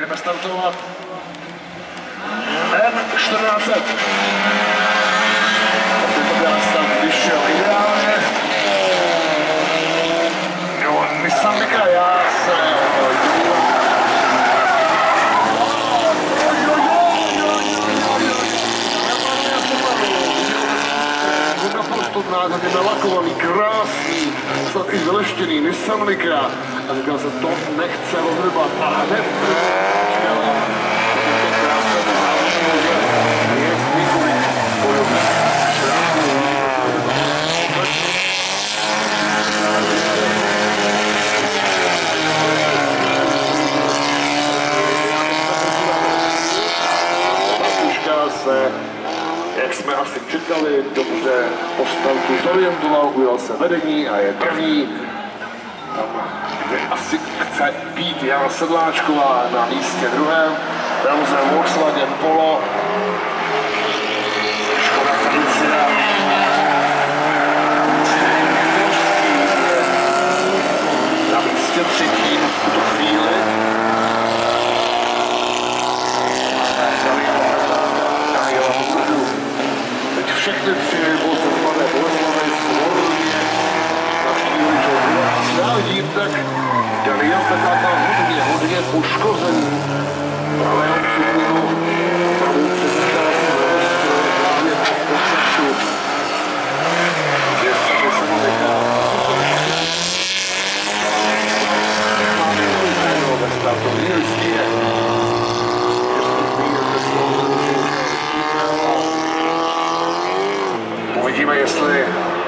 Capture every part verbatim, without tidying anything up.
Jdeme startovat. N čtrnáct set. Tentokrát start vyšel ideálně. Jo, Nissan Micra, já se... Naprosto nádherně nalakovaný, krásný, snad i vyleštěný Nissan Micra. A říkal se, to nechce rozrybat. A hned čekala. To krásné záleží, že je několik bojových šrámů. Patuška se, jak jsme asi čekali, dobře po startu zorientoval, ujel se vedení a je první. Tam, kde asi chce být Jana Sedláčková na místě druhém. Tam se Volkswagen Polo. Škoda Felicia. Na místě třetím v tuto chvíli. Teď všechny tři vozy vpade Boleslavec, Horně, na chvíli, že já vidím, tak Daniel Petáka hodně, hodně poškozený. Ale on přibudu pravou představku právě po procesu. Že se mu nechá. Máme to ve startovní listině. Uvidíme, jestli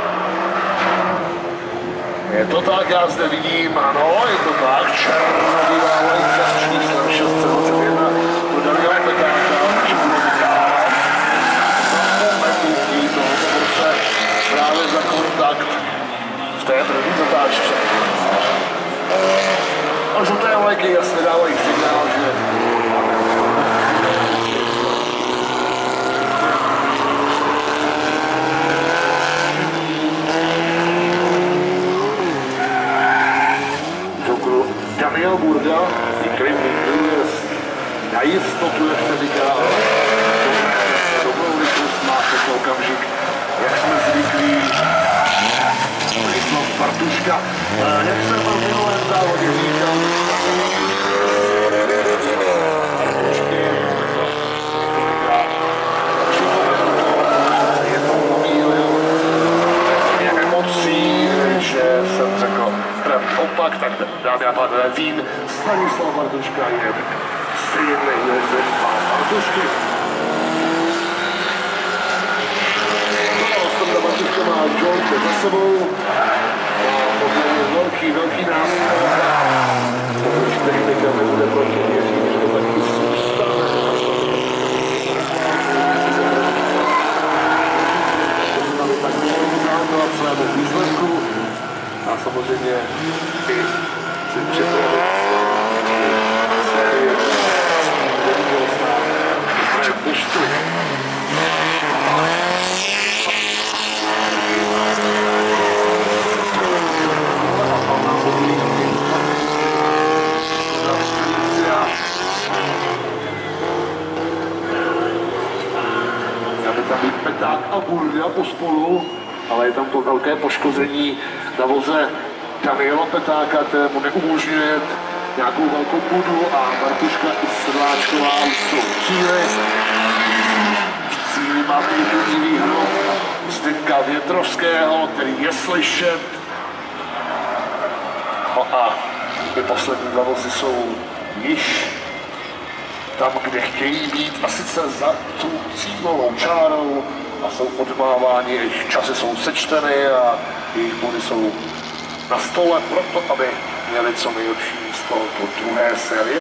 je to tak, já zde vidím, ano, je to tak, černobílá lejka s číslem šest set dvacet jedna pro Daniela Petáka, když bude vykávat zapomenutí toho borce právě za kontakt v té první zatáčce. A žluté lejky jasně dávají signál, že Daniel Burda, klidný průjezd, na jistotu, jak se říká, dobrou rychlost má tento okamžik, jak jsme zvyklí. Rychlost Bartuška, jak jsem v minulém závodě říkal, je to pomílil, jak emocí, že jsem řekl pravý opak, tak dámy a pánové, vín Stanislav Bartuška je stejný Josef a Bartušky. No, Standa Bartuška má George za sebou, má poměrně velký, velký náskok. Pokud technika nebude proti, věřím, že to taky zůstane. Dostali tak mnoho svému výsledku. A samozřejmě i si připravit série neviděl snad Izrael Puštu. Měl by tam být Peták a Burda pospolu, ale je tam to velké poškození na voze Daniela Petáka, kterému neumožňuje nějakou velkou půdu a Bartuška i Sedláčková už jsou v cíli. V cíli máme jediný výhru Zdeňka Větrovského, který je slyšet. No a ty poslední dva vozy jsou již tam, kde chtějí být, a sice za tu cílovou čárou, a jsou odmáváni, jejich časy jsou sečteny a jejich body jsou na stole proto, aby měli co nejlepší z tohoto druhé série.